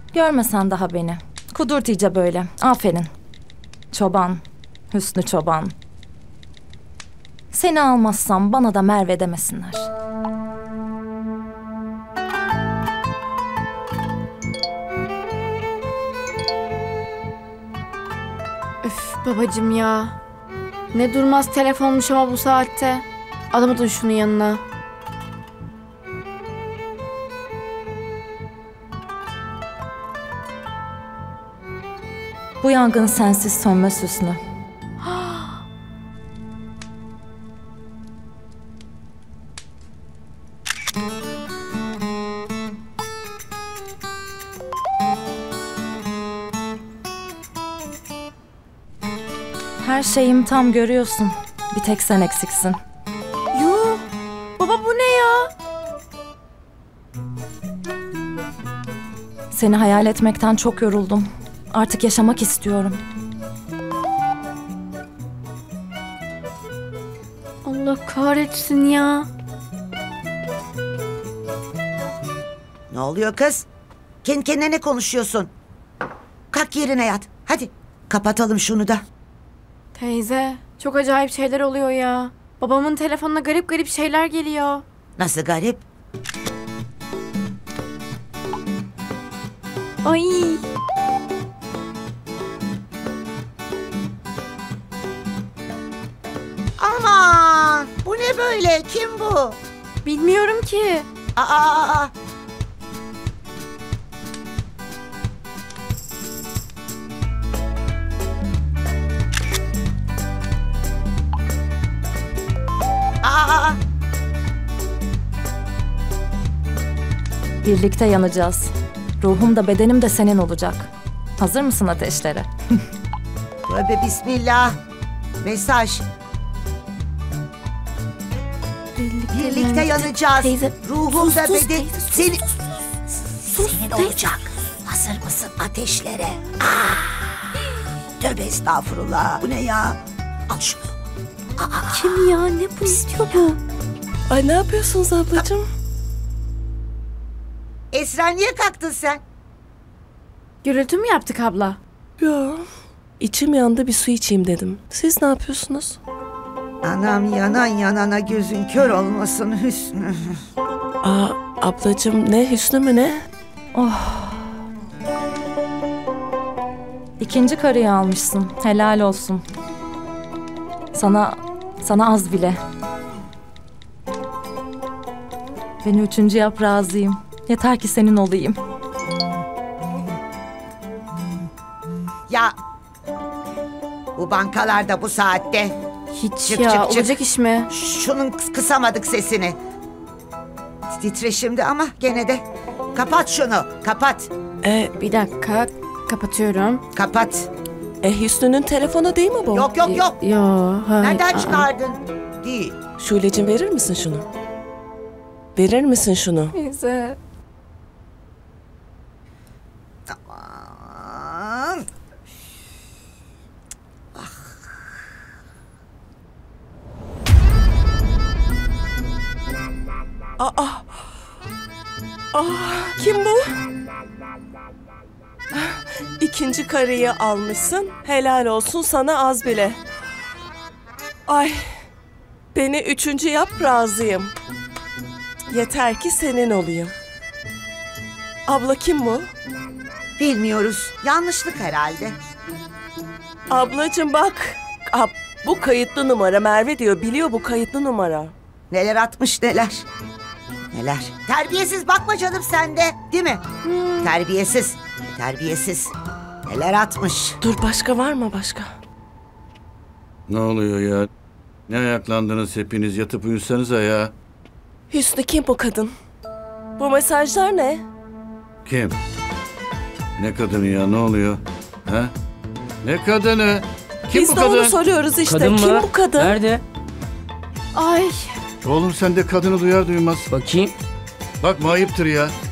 Görmesen daha beni. Kudurt iyice böyle. Aferin. Çoban. Hüsnü Çoban. Seni almazsam bana da Merve demesinler. Üf babacığım ya. Ne durmaz telefonmuş ama bu saatte. Alamadın şunun yanına. Bu yangın sensiz sönmez Hüsnü. Her şeyim tam görüyorsun. Bir tek sen eksiksin. Yuh. Baba bu ne ya? Seni hayal etmekten çok yoruldum. Artık yaşamak istiyorum. Allah kahretsin ya. Ne oluyor kız? Kendi kendine ne konuşuyorsun? Kalk yerine yat. Hadi kapatalım şunu da. Teyze çok acayip şeyler oluyor ya. Babamın telefonuna garip garip şeyler geliyor. Nasıl garip? Ay. Aman bu ne böyle? Kim bu? Bilmiyorum ki. Aa. Aa. Birlikte yanacağız. Ruhum da bedenim de senin olacak. Hazır mısın ateşlere? Tövbe bismillah. Mesaj. Birlikte yanacağız. Teyze. Ruhum da sus, beden teyze, sus, senin Sus, olacak. Hazır mısın ateşlere? Tövbe estağfurullah. Bu ne ya? Al şunu. Kim ya? Ne bu istiyor bu? Ay ne yapıyorsunuz ablacığım? Esra niye kalktın sen? Gürültü mü yaptık abla? Yo, içim yandı bir su içeyim dedim. Siz ne yapıyorsunuz? Anam yanan yanana gözün kör olmasın Hüsnü. Aa ablacığım ne Hüsnü mü ne? İkinci karıyı almışsın. Helal olsun. Sana az bile. Beni üçüncü yap, razıyım. Yeter ki senin olayım. Ya bu bankalarda bu saatte Hiç Çık, ya. çık, çık. Olacak iş mi? şunun kısamadık sesini. Titre şimdi ama gene de kapat şunu, kapat, Bir dakika. Kapatıyorum. kapat. Hüsnü'nün telefonu değil mi bu? Yok. Yo. Hayır. Nereden çıkardın? Değil. Şule'cim verir misin şunu? Verir misin şunu? Teyze. Aman. Kim bu? İkinci karıyı almışsın. Helal olsun sana az bile. Ay. Beni üçüncü yap razıyım. Yeter ki senin olayım. Abla kim bu? Bilmiyoruz. Yanlışlık herhalde. Ablacığım bak. Bu kayıtlı numara Merve diyor. Biliyor bu kayıtlı numara. Neler atmış neler. Neler. Terbiyesiz bakma canım sen de. Değil mi? Terbiyesiz. Terbiyesiz. Neler atmış. Dur başka var mı başka? Ne oluyor ya? Ne ayaklandınız hepiniz? Yatıp uyusanıza ya. Hüsnü kim bu kadın? Bu mesajlar ne? Kim? Ne kadını ya? Ne oluyor? Ha? Ne kadını? Kim Biz bu de kadın? onu soruyoruz işte. Kadın Kim mı? bu kadın? Nerede? Ay. Oğlum sen de kadını duyar duymaz. Bakayım. Bak ayıptır ya.